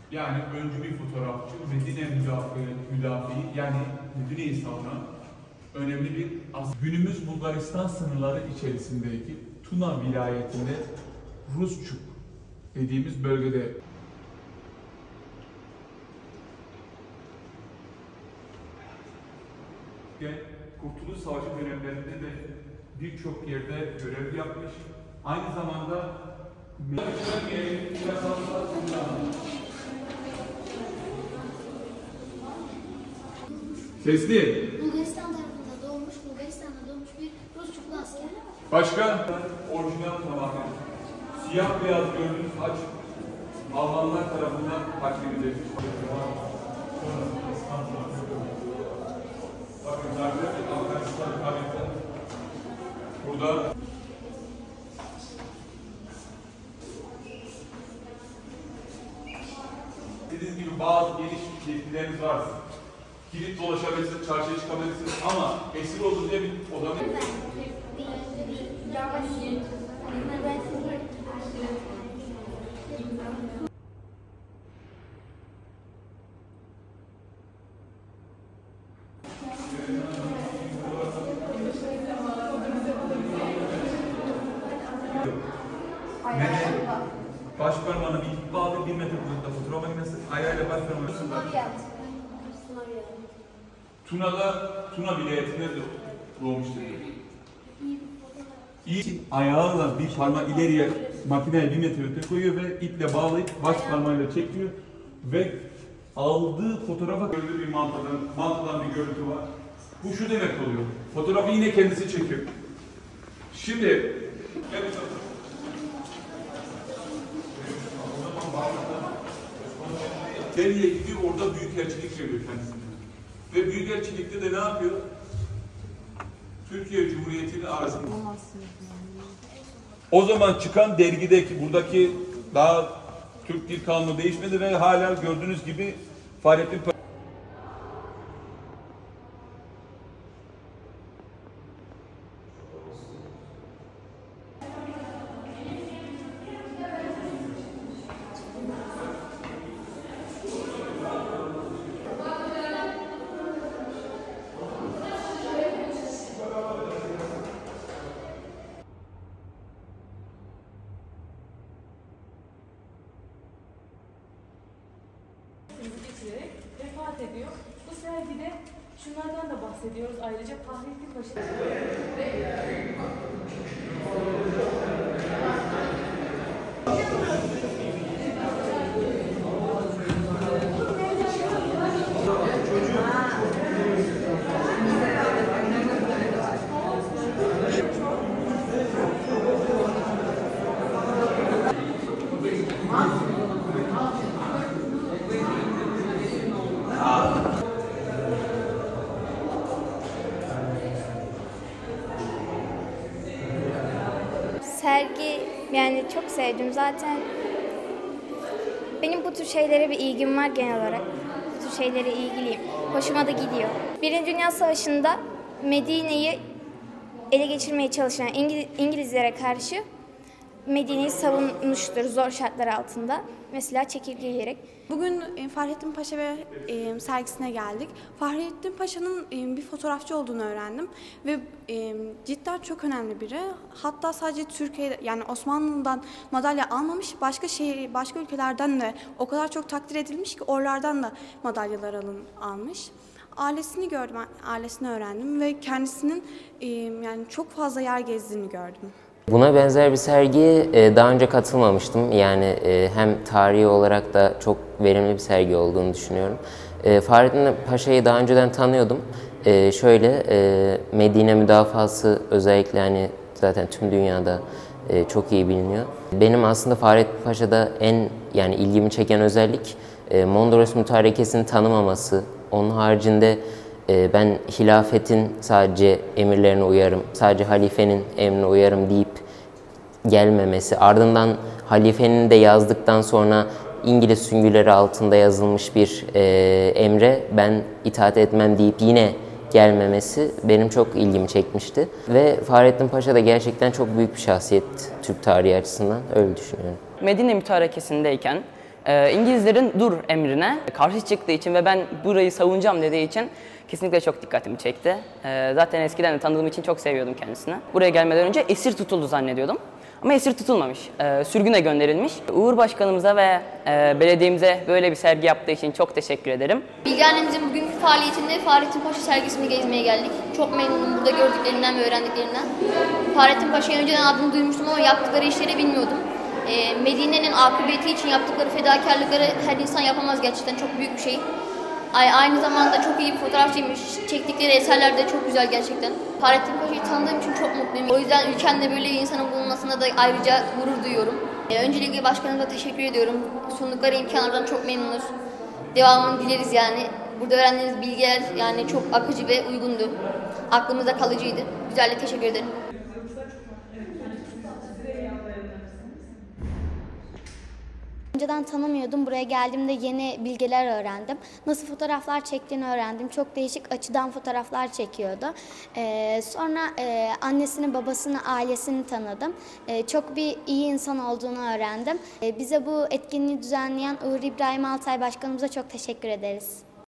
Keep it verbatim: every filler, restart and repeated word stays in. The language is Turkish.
Yani öncü bir fotoğrafçı, Medine müdafi, müdafi yani Medine'yi savunan önemli bir as. Günümüz Bulgaristan sınırları içerisindeki Tuna vilayetinde Rusçuk dediğimiz bölgede Kurtuluş Savaşı dönemlerinde de birçok yerde görev yapmış. Aynı zamanda Sesli. Bulgaristan tarafında doğmuş, Bulgaristan'da doğmuş bir Rusçuklu asker. Başka? Orijinal tamamen. Siyah beyaz gördüğünüz haç Almanlar tarafından takdim edilmiş. Bakın zaten Afganistan tarihte burada dediğiniz gibi bazı geniş yetkileriniz varsa kilit dolaşabilirsiniz, çarşıya çıkabilirsiniz ama esir oldu diye bir odanın baş parmağını bir bağlı bir metre uzakta fotoğraf makinesi, ayağıyla baş parmağını Tuna'da, Tuna vilayetinde doğmuştur. İyi ayağıyla bir parmak ileriye makineye bir metre öte koyuyor ve iple bağlayıp baş parmağıyla çekiyor ve aldığı fotoğrafa gördüğü bir mantıdan, mantıdan bir görüntü var. Bu şu demek oluyor. Fotoğrafı yine kendisi çekiyor. Şimdi Deliye gidiyor, orada büyükelçilik veriyor kendisine. Ve büyükelçilikte de ne yapıyor? Türkiye Cumhuriyeti ile arasında. O zaman çıkan dergideki, buradaki daha Türk Dil Kanunu değişmedi ve hala gördüğünüz gibi Fahrettin getirerek vefat ediyor. Bu sergide şunlardan da bahsediyoruz ayrıca Fahrettin Paşa. Sergi yani çok sevdim. Zaten benim bu tür şeylere bir ilgim var genel olarak. Bu tür şeylere ilgiliyim. Hoşuma da gidiyor. Birinci Dünya Savaşı'nda Medine'yi ele geçirmeye çalışan İngiliz, İngilizlere karşı Medine'yi savunmuştur zor şartlar altında. Mesela çekirge yiyerek. Bugün e, Fahrettin Paşa ve e, sergisine geldik. Fahrettin Paşa'nın e, bir fotoğrafçı olduğunu öğrendim ve e, cidden çok önemli biri. Hatta sadece Türkiye yani Osmanlı'dan madalya almamış, başka şey başka ülkelerden de o kadar çok takdir edilmiş ki oralardan da madalyalar alın almış. Ailesini gördüm, ailesini öğrendim ve kendisinin e, yani çok fazla yer gezdiğini gördüm. Buna benzer bir sergiye daha önce katılmamıştım. Yani hem tarihi olarak da çok verimli bir sergi olduğunu düşünüyorum. Fahrettin Paşa'yı daha önceden tanıyordum. Şöyle Medine müdafası özellikle hani zaten tüm dünyada çok iyi biliniyor. Benim aslında Fahrettin Paşa'da en yani ilgimi çeken özellik Mondros Mütarekesi'ni tanımaması. Onun haricinde ben hilafetin sadece emirlerine uyarım, sadece halifenin emrine uyarım deyip gelmemesi, ardından halifenin de yazdıktan sonra İngiliz süngüleri altında yazılmış bir e, emre ben itaat etmem deyip yine gelmemesi benim çok ilgimi çekmişti. Ve Fahrettin Paşa da gerçekten çok büyük bir şahsiyet Türk tarihi açısından, öyle düşünüyorum. Medine Mütarekesi'ndeyken Ee, İngilizlerin dur emrine karşı çıktığı için ve ben burayı savunacağım dediği için kesinlikle çok dikkatimi çekti. Ee, zaten eskiden de tanıdığım için çok seviyordum kendisini. Buraya gelmeden önce esir tutuldu zannediyordum. Ama esir tutulmamış, ee, sürgüne gönderilmiş. Uğur Başkanımıza ve e, belediyemize böyle bir sergi yaptığı için çok teşekkür ederim. Bilge annemizin bugünkü faaliyetinde Fahrettin Paşa sergisini gezmeye geldik. Çok memnunum burada gördüklerinden ve öğrendiklerinden. Fahrettin Paşa'yı önceden adını duymuştum ama yaptıkları işleri bilmiyordum. E, Medine'nin akıbeti için yaptıkları fedakarlıkları her insan yapamaz gerçekten, çok büyük bir şey. Aynı zamanda çok iyi bir fotoğrafçıymış. Çektikleri eserler de çok güzel gerçekten. Fahrettin Paşa'yı tanıdığım için çok mutluyum. O yüzden ülkemde böyle bir insanın bulunmasına da ayrıca gurur duyuyorum. Öncelikle başkanımıza teşekkür ediyorum. Sundukları imkanlardan çok memnunuz. Devamını dileriz yani. Burada öğrendiğiniz bilgiler yani çok akıcı ve uygundu. Aklımızda kalıcıydı. Güzel, teşekkür ederim. Önceden tanımıyordum. Buraya geldiğimde yeni bilgiler öğrendim. Nasıl fotoğraflar çektiğini öğrendim. Çok değişik açıdan fotoğraflar çekiyordu. Ee, sonra e, annesini, babasını, ailesini tanıdım. Ee, çok bir iyi insan olduğunu öğrendim. Ee, bize bu etkinliği düzenleyen Uğur İbrahim Altay Başkanımıza çok teşekkür ederiz.